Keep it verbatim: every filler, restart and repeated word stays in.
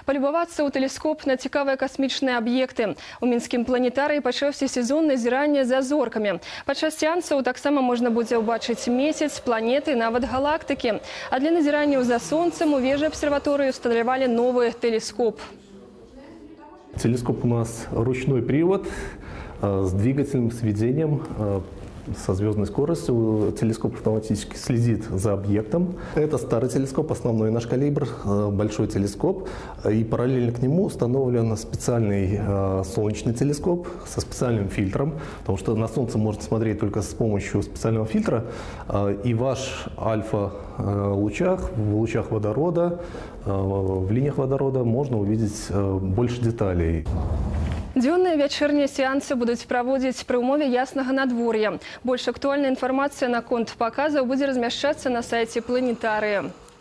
Полюбавацца ў тэлескоп на цікавыя касмічныя аб'екты. У мінскім планетарыі пачаўся сезон назірання за зоркамі. Падчас сеансаў таксама можна будзе ўбачыць месяц, планеты, нават галактыкі. А для назіранняў за сонцем у вежы абсерваторыі усталявалі новы тэлескоп. Телескоп у нас ручной привод с двигательным сведением. Со звездной скоростью телескоп автоматически следит за объектом. Это старый телескоп, основной наш калибр, большой телескоп. И параллельно к нему установлен специальный солнечный телескоп со специальным фильтром, потому что на Солнце можно смотреть только с помощью специального фильтра. И ваш альфа-лучах, в лучах водорода, в линиях водорода можно увидеть больше деталей. Дзённыя вячэрнія сеансы будуць праводзіць пры ўмове яснага надвор'я. Больш актуальная інфармацыя наконт паказаў будзе размяшчацца на сайце планетарыя.